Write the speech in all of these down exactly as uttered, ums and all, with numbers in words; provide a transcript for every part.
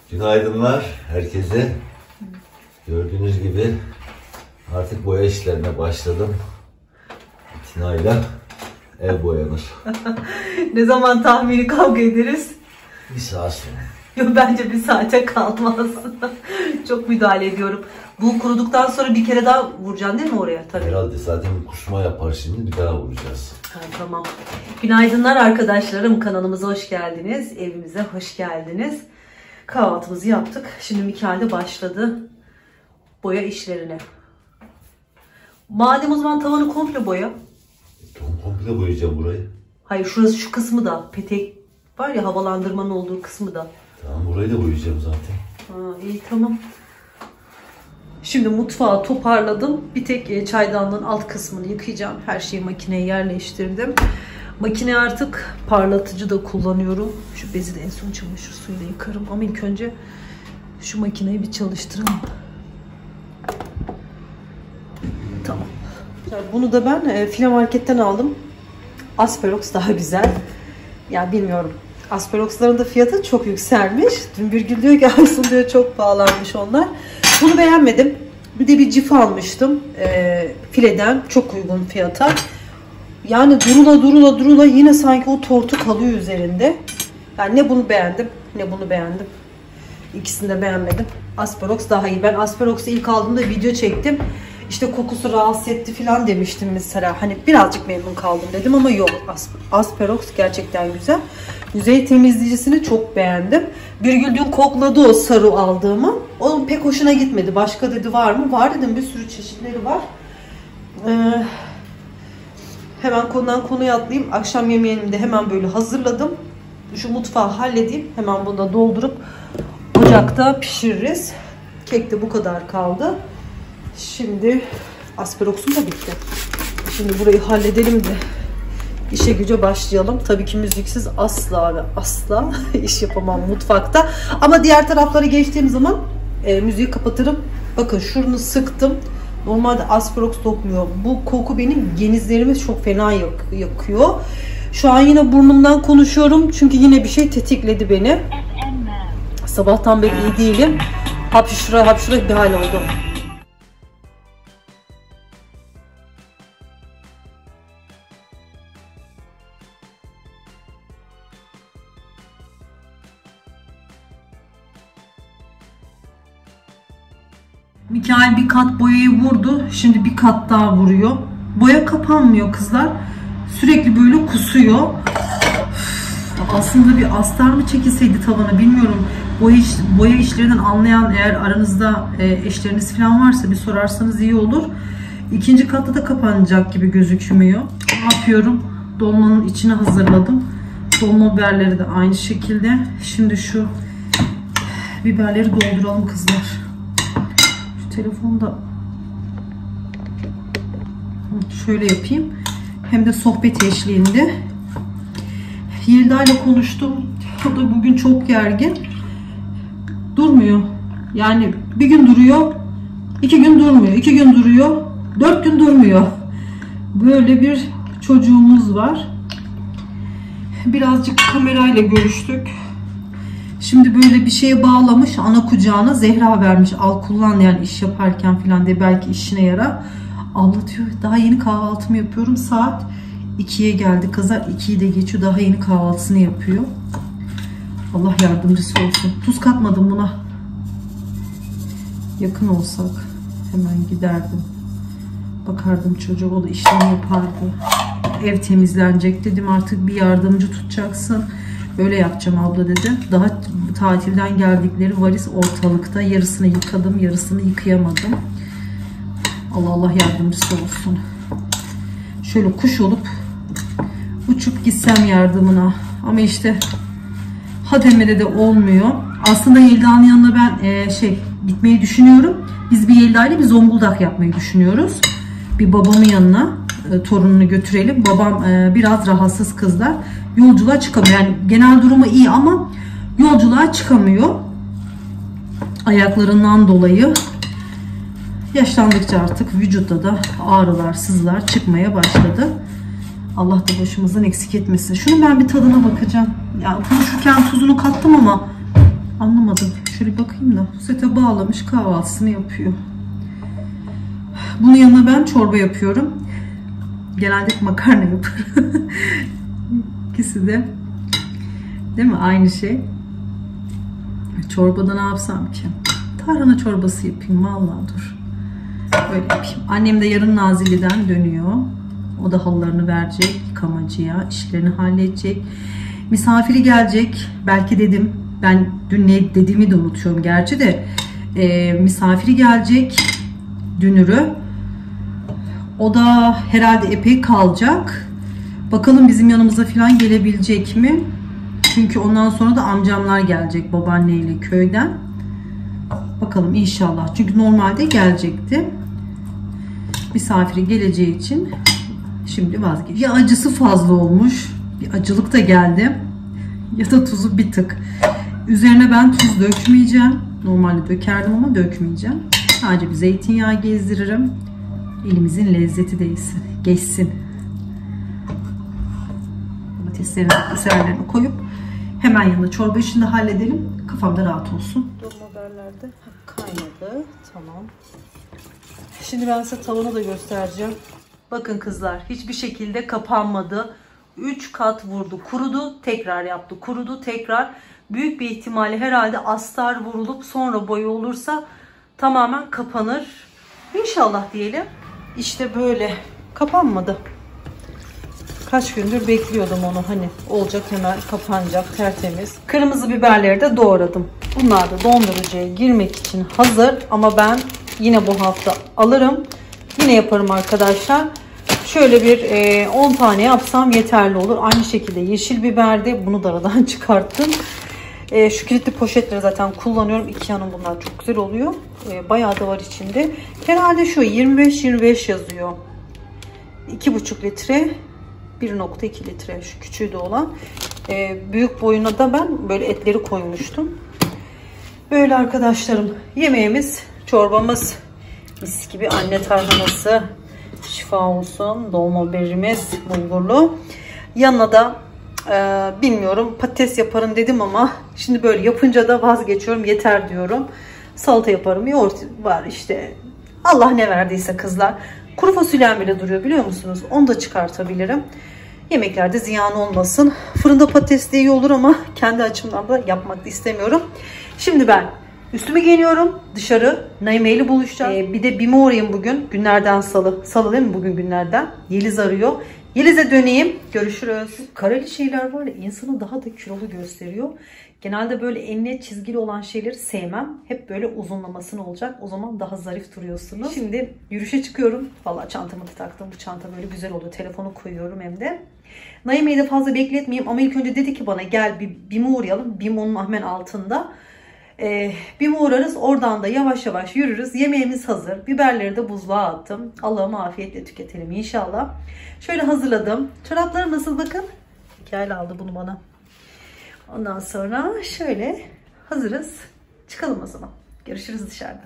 Günaydınlar herkese. Gördüğünüz gibi artık boya işlerine başladım. Tina'yla ev boyanır. Ne zaman tahmini kavga ederiz? Bir saat sonra. Yok, bence bir saate kalmaz. Çok müdahale ediyorum. Bu kuruduktan sonra bir kere daha vuracaksın değil mi oraya? Tabii. Herhalde zaten bir kusma yapar şimdi, bir daha vuracağız. Ha, tamam. Günaydınlar arkadaşlarım. Kanalımıza hoş geldiniz. Evimize hoş geldiniz. Kahvaltımızı yaptık. Şimdi Mikail de başladı boya işlerine. Madem o zaman tavanı komple boya. Tamam, komple boyayacağım burayı. Hayır, şurası, şu kısmı da petek var ya, havalandırmanın olduğu kısmı da. Tamam, burayı da boyayacağım zaten. Ha, iyi, tamam. Şimdi mutfağı toparladım. Bir tek çaydanlığın alt kısmını yıkayacağım. Her şeyi makineye yerleştirdim. Makine artık parlatıcı da kullanıyorum. Şu bezi de en son çamaşır suyuyla yıkarım. Ama ilk önce şu makineyi bir çalıştıralım. Tamam. Bunu da ben e, File Market'ten aldım. Asperox daha güzel. Ya bilmiyorum. Asperox'ların da fiyatı çok yükselmiş. Dün bir gün diyor ki Aysun diyor çok pahalanmış onlar. Bunu beğenmedim. Bir de bir cif almıştım. E, File'den çok uygun fiyata. Yani durula durula durula yine sanki o tortu kalıyor üzerinde. Yani ne bunu beğendim ne bunu beğendim. İkisini de beğenmedim. Asperox daha iyi. Ben Asperox'u ilk aldığımda video çektim. İşte kokusu rahatsız etti falan demiştim mesela. Hani birazcık memnun kaldım dedim ama yok. Asperox gerçekten güzel. Yüzey temizleyicisini çok beğendim. Birgül dün kokladı o sarı aldığımı. O pek hoşuna gitmedi. Başka dedi var mı? Var dedim, bir sürü çeşitleri var. Ee, hemen konudan konuya atlayayım. Akşam yemeğimi de hemen böyle hazırladım. Şu mutfağı halledeyim. Hemen bunu da doldurup ocakta pişiririz. Kek de bu kadar kaldı. Şimdi Asperox'um da bitti. Şimdi burayı halledelim de işe güce başlayalım. Tabii ki müziksiz asla ve asla iş yapamam mutfakta. Ama diğer tarafları geçtiğim zaman e, müziği kapatırım. Bakın şunu sıktım. Normalde Asperox dokmuyor. Bu koku benim genizlerimi çok fena yak yakıyor. Şu an yine burnumdan konuşuyorum. Çünkü yine bir şey tetikledi beni. Sabahtan beri iyi değilim. Hapşura hapşura bir hal oldu. Mikail bir kat boyayı vurdu. Şimdi bir kat daha vuruyor. Boya kapanmıyor kızlar. Sürekli böyle kusuyor. Aslında bir astar mı çekilseydi tavana bilmiyorum. Boya, iş, boya işlerinden anlayan eğer aranızda e, eşleriniz falan varsa bir sorarsanız iyi olur. İkinci katta da kapanacak gibi gözükmüyor. Ne yapıyorum? Dolmanın içine hazırladım. Dolma biberleri de aynı şekilde. Şimdi şu biberleri dolduralım kızlar. Telefonda şöyle yapayım. Hem de sohbet eşliğinde. Yelda ile konuştum. O da bugün çok gergin. Durmuyor. Yani bir gün duruyor, iki gün durmuyor, iki gün duruyor, dört gün durmuyor. Böyle bir çocuğumuz var. Birazcık kamerayla görüştük. Şimdi böyle bir şeye bağlamış, ana kucağına Zehra vermiş. Al kullan yani iş yaparken falan diye, belki işine yarar. Abla diyor daha yeni kahvaltımı yapıyorum. Saat ikiye geldi kızlar. ikiyi de geçiyor. Daha yeni kahvaltısını yapıyor. Allah yardımcısı olsun. Tuz katmadım buna. Yakın olsak hemen giderdim. Bakardım çocuğa, o da işlerini yapardı. Ev temizlenecek dedim, artık bir yardımcı tutacaksın. Böyle yapacağım abla dedi. Daha tatilden geldikleri varis ortalıkta. Yarısını yıkadım, yarısını yıkayamadım. Allah Allah yardımcısı olsun. Şöyle kuş olup uçup gitsem yardımına. Ama işte hademede de olmuyor. Aslında Yelda'nın yanına ben e, şey gitmeyi düşünüyorum. Biz bir Yelda ile bir Zonguldak yapmayı düşünüyoruz. Bir babamın yanına e, torununu götürelim. Babam e, biraz rahatsız kızlar. Yolculuğa çıkamıyor. Yani genel durumu iyi ama yolculuğa çıkamıyor. Ayaklarından dolayı. Yaşlandıkça artık vücutta da ağrılar, sızılar çıkmaya başladı. Allah da başımızdan eksik etmesin. Şunu ben bir tadına bakacağım. Yani konuşurken tuzunu kattım ama anlamadım. Şöyle bakayım da sete bağlamış, kahvaltısını yapıyor. Bunun yanına ben çorba yapıyorum. Genelde makarna yaparım. İkisi de. Değil mi? Aynı şey. Çorbada ne yapsam ki? Tarhana çorbası yapayım. Vallahi dur. Böyle yapayım. Annem de yarın Nazilli'den dönüyor. O da halılarını verecek yıkamacıya. İşlerini halledecek. Misafiri gelecek. Belki dedim. Ben dün ne dediğimi de unutuyorum gerçi de. E, misafiri gelecek. Dünürü. O da herhalde epey kalacak. Bakalım bizim yanımıza falan gelebilecek mi? Çünkü ondan sonra da amcamlar gelecek babaanneyle köyden. Bakalım inşallah. Çünkü normalde gelecekti. Misafiri geleceği için şimdi vazgeç. Ya acısı fazla olmuş. Bir acılık da geldi. Ya da tuzu bir tık. Üzerine ben tuz dökmeyeceğim. Normalde dökerdim ama dökmeyeceğim. Sadece bir zeytinyağı gezdiririm. Elimizin lezzeti değilsin. Geçsin. Domateslerini, üzerlerine koyup hemen yanında çorba işini de halledelim. Kafamda rahat olsun. Dolma biberlerde kaynadı. Tamam. Şimdi ben size tavanı da göstereceğim. Bakın kızlar, hiçbir şekilde kapanmadı. üç kat vurdu, kurudu, tekrar yaptı, kurudu, tekrar. Büyük bir ihtimalle herhalde astar vurulup sonra boya olursa tamamen kapanır. İnşallah diyelim. İşte böyle kapanmadı. Kaç gündür bekliyordum onu, hani olacak, hemen kapanacak, tertemiz. Kırmızı biberleri de doğradım. Bunlar da dondurucuya girmek için hazır ama ben yine bu hafta alırım. Yine yaparım arkadaşlar. Şöyle bir e, on tane yapsam yeterli olur. Aynı şekilde yeşil biberdi. Bunu da aradan çıkarttım. E, şu kilitli poşetleri zaten kullanıyorum. Ikea'nın bunlar çok güzel oluyor. E, bayağı da var içinde. Herhalde şu yirmi beş yirmi beş yazıyor. iki buçuk litre. bir nokta iki litre. Şu küçüğü de olan. E, büyük boyuna da ben böyle etleri koymuştum. Böyle arkadaşlarım. Yemeğimiz, çorbamız. Mis gibi anne tarhanası. Şifa olsun. Dolma biberimiz bulgurlu. Yanına da e, bilmiyorum patates yaparım dedim ama şimdi böyle yapınca da vazgeçiyorum. Yeter diyorum. Salata yaparım. Yoğurt var işte. Allah ne verdiyse kızlar. Kuru fasulyem bile duruyor biliyor musunuz? Onu da çıkartabilirim. Yemeklerde ziyan olmasın. Fırında patates de iyi olur ama kendi açımdan da yapmak da istemiyorum. Şimdi ben üstümü giyiniyorum. Dışarı Naime ile buluşacağım. Ee, bir de BİM'e uğrayayım bugün. Günlerden salı. Salı değil mi bugün günlerden? Yeliz arıyor. Yeliz'e döneyim. Görüşürüz. Kareli şeyler var ya, insanı daha da kilolu gösteriyor. Genelde böyle enine çizgili olan şeyleri sevmem. Hep böyle uzunlamasına olacak. O zaman daha zarif duruyorsunuz. Şimdi yürüyüşe çıkıyorum. Vallahi çantamı da taktım. Bu çanta böyle güzel oluyor. Telefonu koyuyorum hem de. Naime'yi de fazla bekletmeyeyim. Ama ilk önce dedi ki bana gel bir BİM'e uğrayalım. BİM onun hemen altında. Ee, BİM'e uğrarız. Oradan da yavaş yavaş yürürüz. Yemeğimiz hazır. Biberleri de buzluğa attım. Allah'ıma afiyetle tüketelim inşallah. Şöyle hazırladım. Çoraplarım nasıl bakın. Hikaye aldı bunu bana. Ondan sonra şöyle hazırız. Çıkalım o zaman. Görüşürüz dışarıda.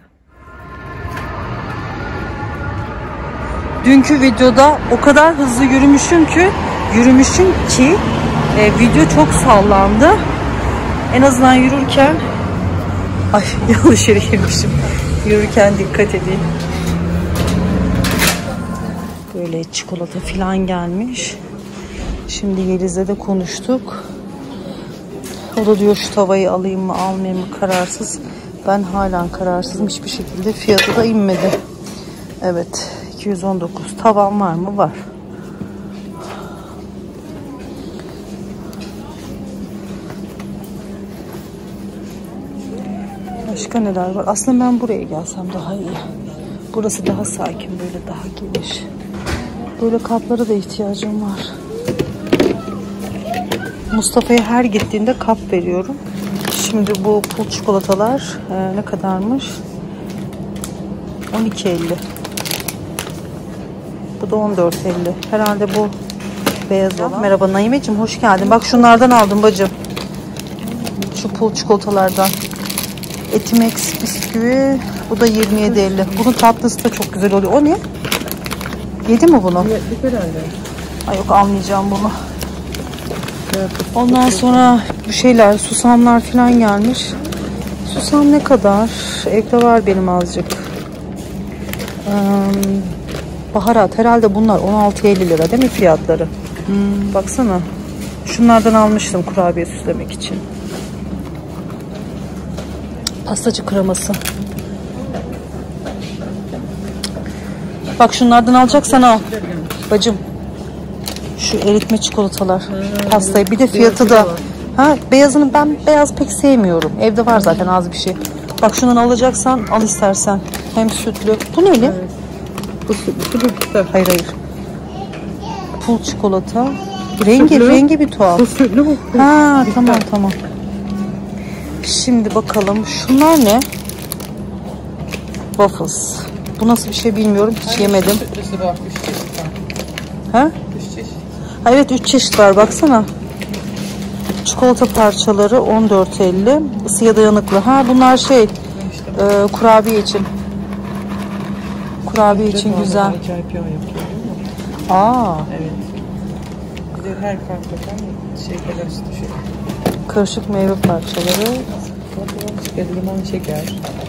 Dünkü videoda o kadar hızlı yürümüşüm ki yürümüşüm ki e, video çok sallandı. En azından yürürken ay yanlış yere girmişim. Yürürken dikkat edin. Böyle çikolata falan gelmiş. Şimdi Yeliz'le de konuştuk. O da diyor şu tavayı alayım mı almayayım mı kararsız. Ben halen kararsızım. Hiçbir şekilde fiyatı da inmedi. Evet. iki yüz on dokuz. Tavan var mı? Var. Başka neler var? Aslında ben buraya gelsem daha iyi. Burası daha sakin. Böyle daha geniş. Böyle kaplara da ihtiyacım var. Mustafa'ya her gittiğinde kap veriyorum. Şimdi bu pul çikolatalar e, ne kadarmış? on iki elli. Bu da on dört elli. Herhalde bu beyaz olan. Merhaba Naimeciğim, hoş geldin. Bak şunlardan aldım bacım. Şu pul çikolatalardan. Etimex bisküvi. Bu da yirmi yedi elli. Bunun tatlısı da çok güzel oluyor. O ne? Yedi mi bunu? Yedi herhalde. Ay yok, almayacağım bunu. Ondan sonra bu şeyler, susamlar falan gelmiş. Susam ne kadar? Evde var benim azıcık. Ee, baharat herhalde bunlar on altı elli lira değil mi fiyatları? Hmm, baksana. Şunlardan almıştım kurabiye süslemek için. Pastacı kreması. Bak şunlardan alacaksan al. Bacım. Şu eritme çikolatalar. Pastayı. Bir de fiyatı da. Ha, beyazını ben beyaz pek sevmiyorum. Evde var zaten az bir şey. Bak şundan alacaksan al istersen. Hem sütlü. Bu neyli? Evet. Bu sütlü bitter. Hayır hayır. Pul çikolata. Rengi sütlü. Rengi bir tuhaf. Bu sütlü bu. Ha bitter. Tamam tamam. Şimdi bakalım. Şunlar ne? Waffles. Bu nasıl bir şey bilmiyorum. Hiç Hayır, yemedim. Sütlüsü var. Üç çeşit var. Ha? Üç çeşit. Ha, evet üç çeşit var. Baksana. Çikolata parçaları on dört elli. Isıya dayanıklı. Ha bunlar şey işte e, kurabiye için. Kurabiye işte için güzel. Aa. Evet. Bir de her farklı şey kadar düşüyor. Karışık meyve parçaları. Limon şeker.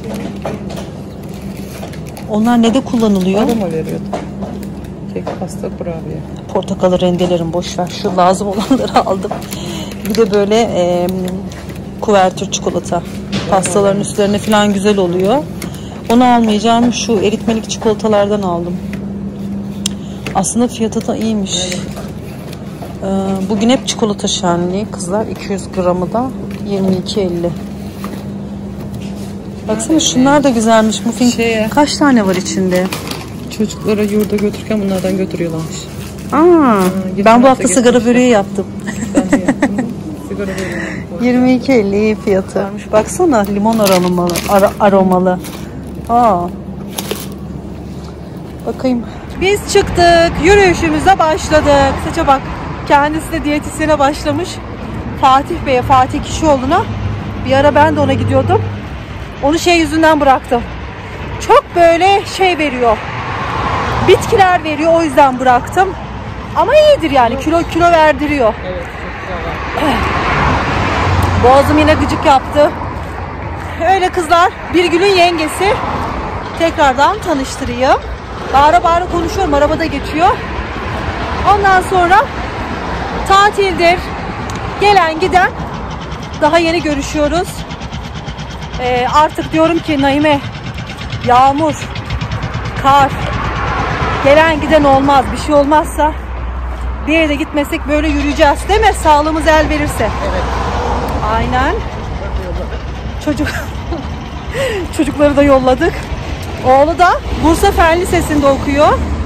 Onlar ne de kullanılıyor? Aroma veriyor. Kek, pasta, kurabiye. Portakalı rendelerim boş ver. Şu lazım olanları aldım. Bir de böyle e, kuvertür çikolata. Pastaların üstlerine falan güzel oluyor. Onu almayacağım. Şu eritmelik çikolatalardan aldım. Aslında fiyatı da iyiymiş. E, bugün hep çikolata şenliği kızlar. iki yüz gramı da yirmi iki elli. Baksana şunlar da güzelmiş. Muffin. Şeye, kaç tane var içinde? Çocuklara yurda götürürken bunlardan götürüyorlarmış. Aa, ha, ben bu hafta sigara böreği yaptım. Ben de yaptım. Sigara böreği. yirmi iki elli iyi fiyatı. Baksana limon aromalı. Ar aromalı. Aa. Bakayım. Biz çıktık. Yürüyüşümüze başladık. Saça bak. Kendisi de diyetisyene başlamış. Fatih Bey'e, Fatih Kişioğlu'na. Bir ara ben de ona gidiyordum. Onu şey yüzünden bıraktım. Çok böyle şey veriyor. Bitkiler veriyor, o yüzden bıraktım. Ama iyidir yani, kilo kilo verdiriyor. Evet, çok güzel. Boğazım yine gıcık yaptı. Öyle kızlar, Birgül'ün yengesi. Tekrardan tanıştırayım. Bağıra bağıra konuşuyorum, arabada geçiyor. Ondan sonra tatildir. Gelen giden. Daha yeni görüşüyoruz. Ee, artık diyorum ki Naime, yağmur, kar, gelen giden olmaz. Bir şey olmazsa bir yere gitmesek böyle yürüyeceğiz değil mi? Sağlığımız el verirse. Evet. Aynen. Çocuk çocukları da yolladık. Oğlu da Bursa Fen Lisesi'nde okuyor.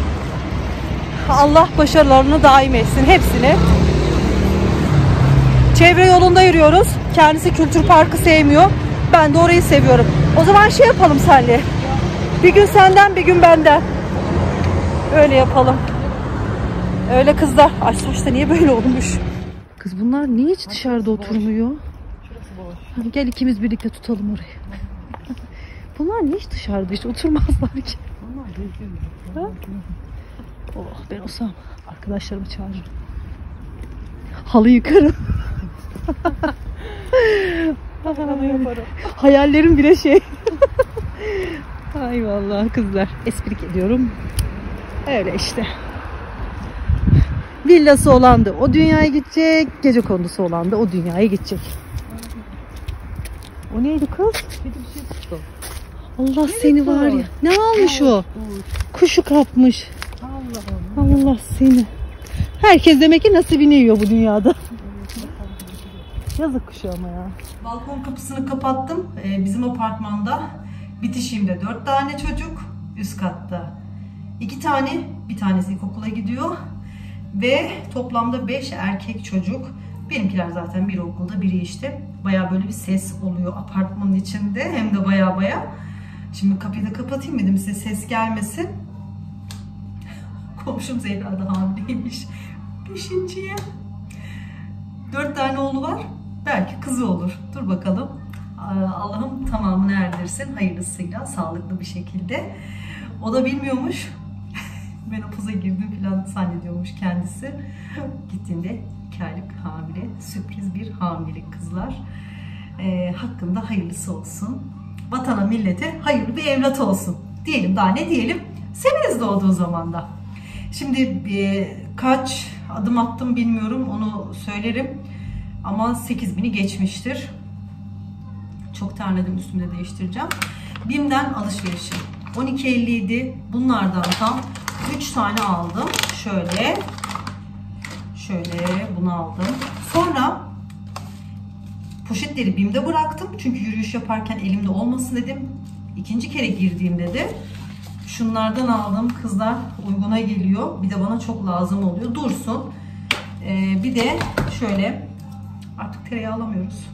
Allah başarılarını daim etsin hepsini. Çevre yolunda yürüyoruz. Kendisi Kültür Parkı sevmiyor. Ben de orayı seviyorum. O zaman şey yapalım senle. Bir gün senden, bir gün benden. Öyle yapalım. Öyle kızlar. Ay saçta niye böyle olmuş? Kız bunlar niye hiç dışarıda oturmuyor? Hadi gel ikimiz birlikte tutalım orayı. Bunlar niye hiç dışarıda hiç oturmazlar ki? Ha? Oh, ben olsam arkadaşlarımı çağırırım. Halı yıkarım. Hayallerim bile şey. Ay vallahi kızlar. Esprik ediyorum. Öyle işte. Villası olan da o dünyaya gidecek. Gece kondusu olan da o dünyaya gidecek. O neydi kız? Allah seni var ya. Ne almış o? Kuşu kapmış. Allah seni. Herkes demek ki nasibini yiyor bu dünyada. Yazık kuşu ama ya. Balkon kapısını kapattım. Ee, bizim apartmanda bitişimde dört tane çocuk. Üst katta iki tane. Bir tanesi ilkokula gidiyor. Ve toplamda beş erkek çocuk. Benimkiler zaten biri okulda, biri işte. Baya böyle bir ses oluyor apartmanın içinde. Hem de baya baya. Şimdi kapıyı da kapatayım dedim size ses gelmesin. Komşum Zehra da hamileymiş. Beşinciye. Dört tane oğlu var. Belki kızı olur. Dur bakalım. Allah'ım tamamını erdirsin. Hayırlısıyla, sağlıklı bir şekilde. O da bilmiyormuş. Menopoza girdim falan zannediyormuş kendisi. Gittiğinde iki aylık hamile. Sürpriz bir hamilelik kızlar. e, hakkında hayırlısı olsun. Vatana millete hayırlı bir evlat olsun. Diyelim, daha ne diyelim? Severiz doğduğu zaman da. Şimdi e, kaç adım attım bilmiyorum, onu söylerim. Ama sekiz bini geçmiştir. Çok terledim, üstümü de değiştireceğim. BİM'den alışverişim on iki elli idi. Bunlardan tam üç tane aldım. Şöyle. Şöyle bunu aldım. Sonra poşetleri BİM'de bıraktım. Çünkü yürüyüş yaparken elimde olmasın dedim. İkinci kere girdiğimde de şunlardan aldım. Kızlar uyguna geliyor. Bir de bana çok lazım oluyor. Dursun. Ee, bir de şöyle, artık tereyağı alamıyoruz.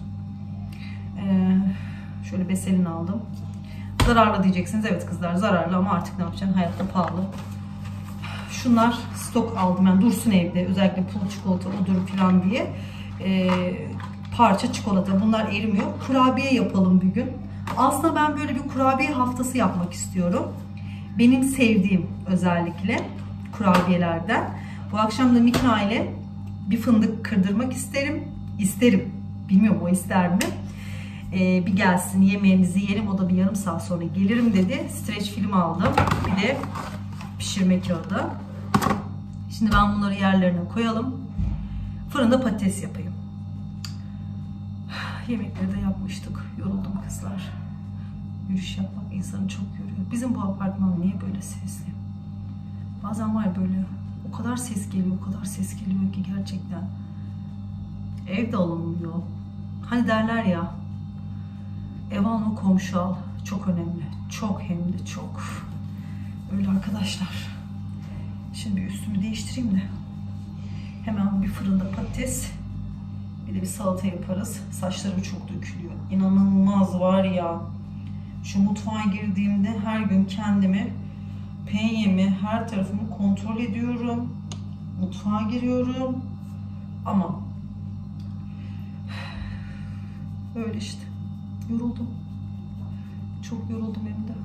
Ee, şöyle beselin aldım. Zararlı diyeceksiniz. Evet kızlar, zararlı ama artık ne yapacaksın? Hayatta pahalı. Şunlar stok aldım ben, dursun evde. Özellikle pul çikolata odur falan diye. Ee, parça çikolata. Bunlar erimiyor. Kurabiye yapalım bir gün. Aslında ben böyle bir kurabiye haftası yapmak istiyorum. Benim sevdiğim özellikle kurabiyelerden. Bu akşam da Mikna ile bir fındık kırdırmak isterim. İsterim. Bilmiyorum o ister mi? Ee, bir gelsin, yemeğimizi yiyelim. O da bir yarım saat sonra gelirim dedi. Streç film aldım. Bir de pişirme kağıdı. Şimdi ben bunları yerlerine koyalım. Fırında patates yapayım. Yemekleri de yapmıştık. Yoruldum kızlar. Yürüyüş yapmak insanı çok yoruyor. Bizim bu apartman niye böyle sesli? Bazen var böyle, o kadar ses geliyor, o kadar ses geliyor ki gerçekten. Ev de alınmıyor. Hani derler ya, ev alma komşu al. Çok önemli. Çok, hem de çok. Öyle arkadaşlar. Şimdi bir üstümü değiştireyim de. Hemen bir fırında patates. Bir de bir salata yaparız. Saçlarım çok dökülüyor. İnanılmaz var ya. Şu mutfağa girdiğimde her gün kendimi, penyemi, her tarafımı kontrol ediyorum. Mutfağa giriyorum. Ama öyle işte. Yoruldum. Çok yoruldum hem de.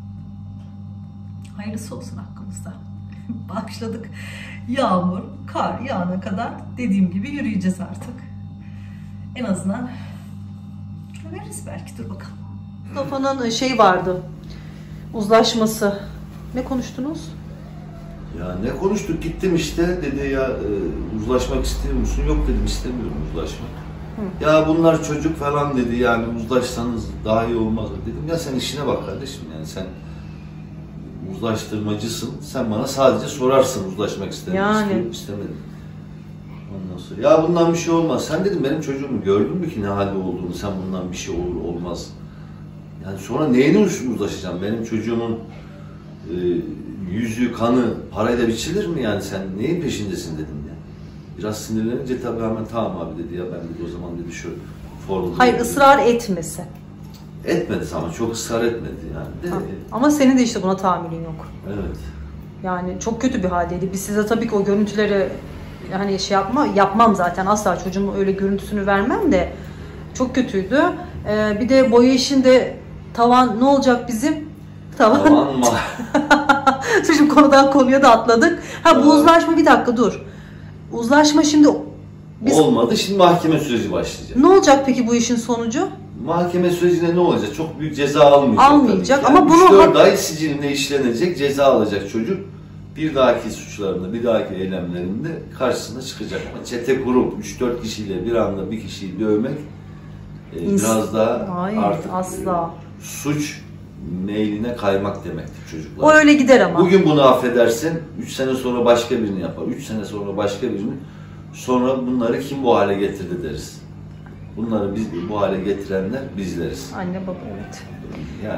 Hayırlısı olsun hakkımızda. Başladık. Yağmur, kar yağana kadar dediğim gibi yürüyeceğiz artık. En azından veririz belki, dur bakalım. Mustafa'nın şey vardı, uzlaşması. Ne konuştunuz? Ya ne konuştuk, gittim işte, dedi ya e, uzlaşmak istiyor musun? Yok dedim, istemiyorum uzlaşmak. Hı. Ya bunlar çocuk falan dedi, yani uzlaşsanız daha iyi olmaz mı? Dedim ya sen işine bak kardeşim, yani sen uzlaştırmacısın, sen bana sadece sorarsın uzlaşmak istedim, yani. istiyorum, istemedim. Ondan sonra ya bundan bir şey olmaz. Sen dedim benim çocuğumu gördün mü ki ne halde olduğunu, sen bundan bir şey olur olmaz. Yani sonra neyine uzlaşacağım? Benim çocuğumun e, yüzü, kanı parayla biçilir mi yani, sen neyin peşindesin dedim ya. Biraz sinirlenince tabii hemen tamam abi dedi ya, ben dedi o zaman dedi şu formda. Hayır, dedi. ısrar etmesi. Etmedi ama çok ısrar etmedi yani. De, ama senin de işte buna tahammülün yok. Evet. Yani çok kötü bir haldeydi. Biz size tabii ki o görüntüleri hani şey yapma, yapmam zaten, asla çocuğumun öyle görüntüsünü vermem de çok kötüydü. Ee, bir de boya işinde tavan ne olacak bizim? Tavan. Tavan mı? Şimdi konudan konuya da atladık. Ha bu uzlaşma, bir dakika dur. Uzlaşma şimdi biz... olmadı. Şimdi mahkeme süreci başlayacak. Ne olacak peki bu işin sonucu? Mahkeme sürecinde ne olacak? Çok büyük ceza almayacak. Almayacak yani ama bunu... üç dört ay siciline işlenecek, ceza alacak çocuk. Bir dahaki suçlarında, bir dahaki eylemlerinde karşısına çıkacak. Çete kurup üç dört kişiyle bir anda bir kişiyi dövmek e, biraz daha Hayır, artık asla. E, suç meyline kaymak demektir çocuklar. O öyle gider ama. Bugün bunu affedersin, üç sene sonra başka birini yapar, üç sene sonra başka birini, sonra bunları kim bu hale getirdi deriz. Bunları biz bu hale getirenler bizleriz. Anne baba, evet. Yani.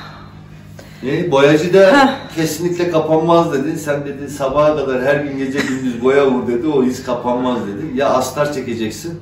E, boyacı da kesinlikle kapanmaz dedi. Sen dedi sabaha kadar her gün gece gündüz boya vur dedi. O iz kapanmaz dedi. Ya astar çekeceksin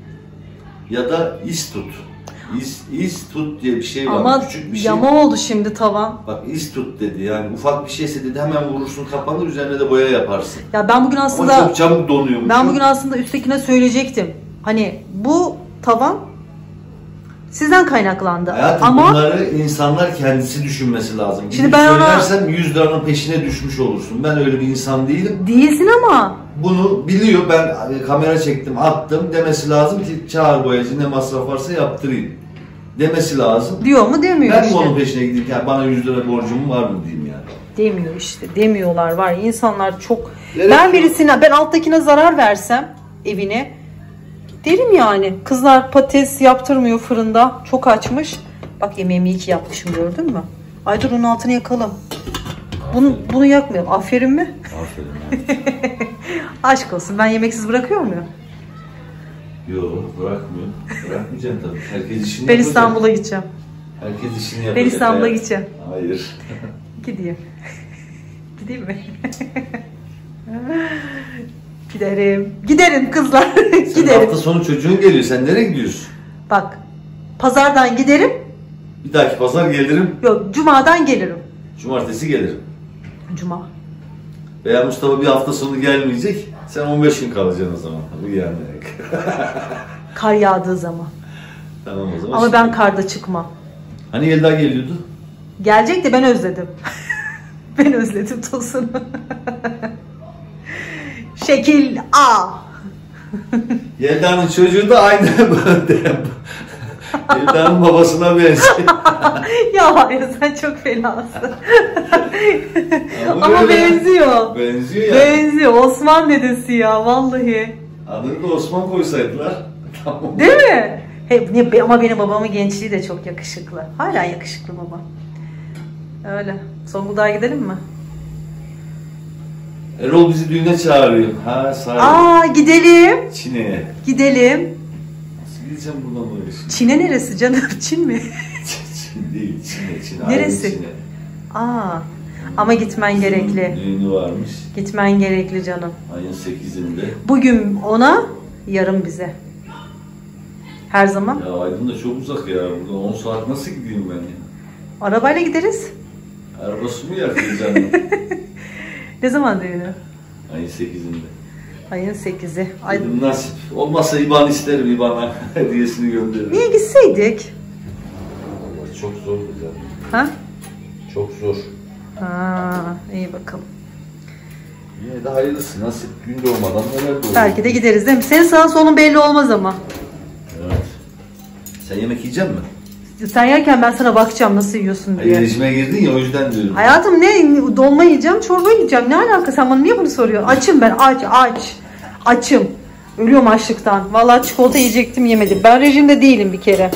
ya da iz tut. İz, iz tut diye bir şey var. Ama küçük bir şey. yama oldu şimdi tavan. Bak iz tut dedi. Yani ufak bir şeyse dedi hemen vurursun, kapanır, üzerine de boya yaparsın. Ya ben bugün aslında ama çok çabuk donuyormuş. Ben bugün aslında üsttekine söyleyecektim. Hani bu tavan Sizden kaynaklandı. Hayatım, ama bunları insanlar kendisi düşünmesi lazım. Şimdi Gidip ben ona- söylersem yüz liranın peşine düşmüş olursun. Ben öyle bir insan değilim. değilsin ama Bunu biliyor, ben kamera çektim, attım demesi lazım ki çağır boyacı, ne masraf varsa yaptırayım demesi lazım. diyor mu demiyor Ben işte. mi onun peşine gideyim, yani bana yüz lira borcum var mı diyeyim yani. Demiyor işte. Demiyorlar var ya, insanlar çok. Gerek ben yok. birisine, ben alttakine zarar versem evine derim yani. Kızlar patates yaptırmıyor fırında. Çok açmış. Bak yemeğimi iyi ki yapmışım, gördün mü? Ay dur, onun altını yakalım. Bunu, bunu yakmayalım. Aferin mi? Aferin ya. Aşk olsun. Ben yemeksiz bırakıyor muyum? Yok, bırakmıyorum. Bırakmayacağım tabii. Herkes işini Ben yapacak. İstanbul'a gideceğim. Herkes işini yapacak. Ben İstanbul'a ya. gideceğim. Hayır. Gideyim. Gideyim mi? Giderim. Giderim kızlar. Senin Giderim. hafta sonu çocuğun geliyor. Sen nereye gidiyorsun? Bak. Pazardan giderim. Bir dahaki pazar gelirim. Yok, cumadan gelirim. Cumartesi gelirim. Cuma. Veya Mustafa bir hafta sonu gelmeyecek. Sen on beş gün kalacaksın o zaman. Bu yani. Kar yağdığı zaman. Tamam o zaman. Ama şimdi- ben karda çıkmam. Hani Yelda geliyordu? Gelecek de ben özledim. Ben özledim Tosun'u. Şekil A. Yelda'nın çocuğu da aynı böyle. Yelda'nın babasına benziyor. Ya hayır, sen çok fenasın. Ama Ama böyle. benziyor. Benziyor ya. Benziyor. Osman dedesi ya vallahi. Adını da Osman koysaydılar. Tamam. Değil mi? He, ne, ama benim babamın gençliği de çok yakışıklı. Hala yakışıklı baba. Öyle. Zonguldak'a gidelim mi? Erol bizi düğüne çağırıyor. Ha sahi. Aa, gidelim. Çin'e. Gidelim. Nasıl gideceğim buradan böyle şimdi? Çin'e neresi canım? Çin mi? Çin değil, Çin'e. Çin. Neresi? Aynı Çin'e. Aa, ama gitmen gerekli. Düğünü varmış. Gitmen gerekli canım. Ayın sekizinde. Bugün ona, yarın bize. Her zaman. Ya Aydın da çok uzak ya. Buradan on saat nasıl gideyim ben ya? Arabayla gideriz. Arabası mı yakıyor canım? Ne zaman düğünü? Ayın sekizinde. Ayın sekizi. Ay, Dedim nasip. Olmazsa İban isterim, İban'a hediyesini gönderirim. niye gitseydik? Çok zor güzel. Ha? Çok zor. Aa, iyi bakalım. Yine de hayırlısı. Nasip gün doğmadan neler de olur. Belki de gideriz değil mi? Senin sağın solun belli olmaz ama. Evet. Sen yemek yiyecek misin? Sen yerken ben sana bakacağım nasıl yiyorsun diye. Hayır, rejime girdin ya, o yüzden diyorum. Hayatım ne? Dolma yiyeceğim, çorba yiyeceğim. Ne alaka? Sen bana niye bunu soruyorsun? Açım ben, aç, aç. Açım. Ölüyorum açlıktan. Vallahi çikolata yiyecektim, yemedim. Ben rejimde değilim bir kere.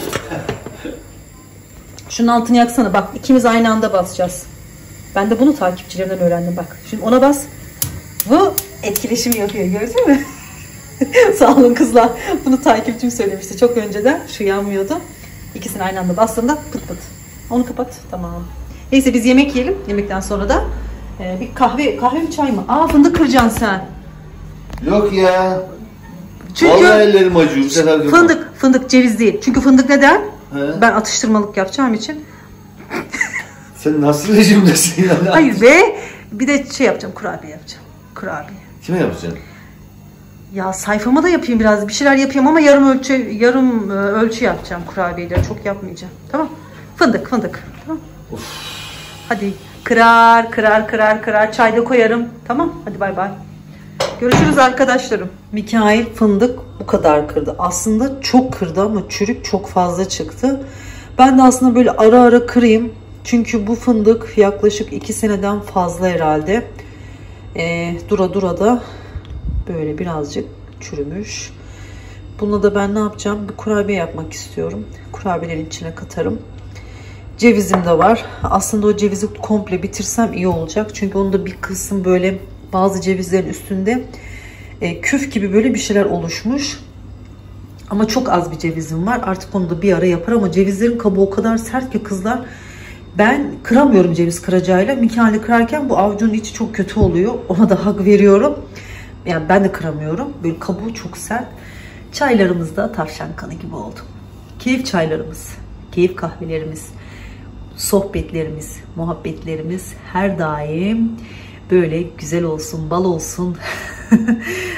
Şunun altını yaksana. Bak, ikimiz aynı anda basacağız. Ben de bunu takipçilerimden öğrendim bak. Şimdi ona bas. Bu etkileşimi yapıyor. Gördün mü? Sağ olun kızlar. Bunu takipçim söylemişti çok önceden. Şu yanmıyordu. İkisini aynı anda bastığında pıt pıt. Onu kapat. Tamam. Neyse biz yemek yiyelim. Yemekten sonra da e, bir kahve, kahve mi çay mı? Aa, fındık kıracaksın sen. Yok ya. Çünkü Vallahi ellerim acıyor. Bu sefer de- fındık, fındık ceviz değil. Çünkü fındık neden? He? Ben atıştırmalık yapacağım için. Sen nasıl rejimdesin ya? Hayır be. Bir de şey yapacağım, kurabiye yapacağım. Kurabiye. Kime yapacaksın? Ya sayfama da yapayım biraz. Bir şeyler yapayım ama yarım ölçü yarım e, ölçü yapacağım kurabiyeleri. Çok yapmayacağım. Tamam? Fındık, fındık. Tamam? Of. Hadi kırar, kırar, kırar, kırar. Çay da koyarım. Tamam? Hadi bay bay. Görüşürüz arkadaşlarım. Mikail fındık bu kadar kırdı. Aslında çok kırdı ama çürük çok fazla çıktı. Ben de aslında böyle ara ara kırayım. Çünkü bu fındık yaklaşık iki seneden fazla herhalde. Ee, dura dura da böyle birazcık çürümüş. Bununla da ben ne yapacağım? Bir kurabiye yapmak istiyorum. Kurabiyelerin içine katarım. Cevizim de var. Aslında o cevizi komple bitirsem iyi olacak. Çünkü onun da bir kısım böyle bazı cevizlerin üstünde e, küf gibi böyle bir şeyler oluşmuş. Ama çok az bir cevizim var. Artık onu da bir ara yapar ama cevizlerin kabuğu o kadar sert ki kızlar. Ben kıramıyorum ceviz kıracağıyla. Mikail'i kırarken bu avucunun içi çok kötü oluyor. Ona da hak veriyorum. Yani ben de kıramıyorum. Böyle kabuğu çok sert. Çaylarımız da tavşan kanı gibi oldu. Keyif çaylarımız, keyif kahvelerimiz, sohbetlerimiz, muhabbetlerimiz her daim böyle güzel olsun, bal olsun,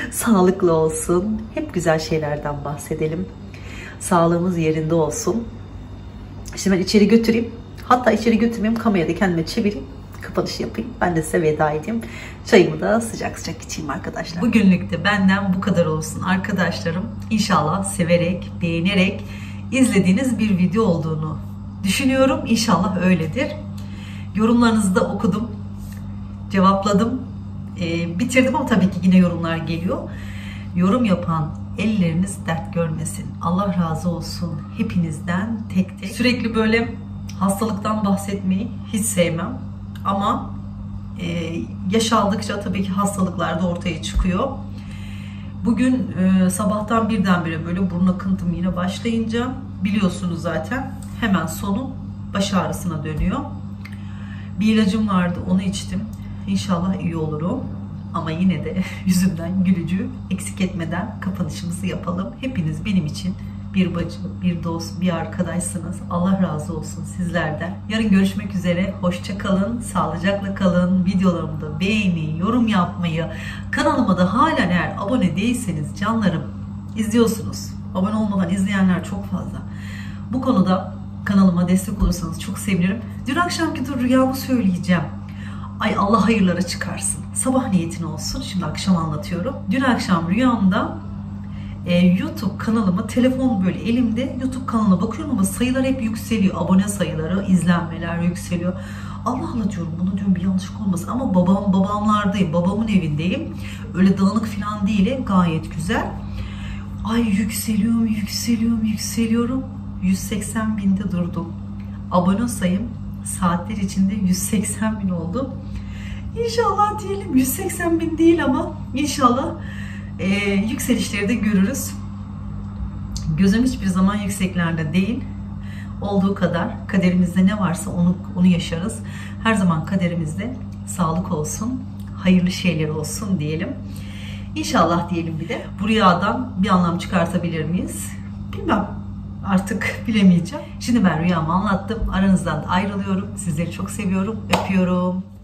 sağlıklı olsun. Hep güzel şeylerden bahsedelim. Sağlığımız yerinde olsun. Şimdi ben içeri götüreyim. Hatta içeri götürmeyeyim, kamerayı da kendime çevireyim. Kapanış yapayım. Ben de size veda edeyim. Çayımı da sıcak sıcak içeyim arkadaşlar. Bugünlük de benden bu kadar olsun arkadaşlarım. İnşallah severek, beğenerek izlediğiniz bir video olduğunu düşünüyorum. İnşallah öyledir. Yorumlarınızı da okudum. Cevapladım. Ee, bitirdim ama tabii ki yine yorumlar geliyor. Yorum yapan elleriniz dert görmesin. Allah razı olsun hepinizden tek tek. Sürekli böyle hastalıktan bahsetmeyi hiç sevmem. Ama e, yaş aldıkça tabii ki hastalıklar da ortaya çıkıyor. Bugün e, sabahtan birdenbire böyle burun akıntım yine başlayınca biliyorsunuz zaten hemen sonu baş ağrısına dönüyor. Bir ilacım vardı, onu içtim. İnşallah iyi olurum. Ama yine de yüzümden gülücüğü eksik etmeden kapanışımızı yapalım. Hepiniz benim için bir bacı, bir dost, bir arkadaşsınız. Allah razı olsun sizlerden. Yarın görüşmek üzere. Hoşça kalın, sağlıcakla kalın. Videolarımı da beğeni, yorum yapmayı, kanalıma da halen eğer abone değilseniz canlarım izliyorsunuz. Abone olmadan izleyenler çok fazla. Bu konuda kanalıma destek olursanız çok sevinirim. Dün akşamki dur rüyamı söyleyeceğim. Ay Allah hayırlara çıkarsın. Sabah niyetin olsun. Şimdi akşam anlatıyorum. Dün akşam rüyamda e, YouTube kanalıma, telefon böyle elimde YouTube kanalına bakıyorum ama sayılar hep yükseliyor. Abone sayıları, izlenmeler yükseliyor. Allah Allah diyorum, bunu diyorum bir yanlışlık olmasın. Ama babam babamlardayım. Babamın evindeyim. Öyle dağınık falan değil. Gayet güzel. Ay yükseliyorum, yükseliyorum, yükseliyorum. yüz seksen binde durdum. Abone sayım saatler içinde yüz seksen bin oldu. İnşallah diyelim yüz seksen bin değil ama inşallah e, yükselişleri de görürüz. Gözüm hiçbir zaman yükseklerde değil. Olduğu kadar kaderimizde ne varsa onu, onu yaşarız. Her zaman kaderimizde sağlık olsun, hayırlı şeyler olsun diyelim. İnşallah diyelim bir de. Bu rüyadan bir anlam çıkartabilir miyiz? Bilmem. Artık bilemeyeceğim. Şimdi ben rüyamı anlattım. Aranızdan da ayrılıyorum. Sizleri çok seviyorum. Öpüyorum.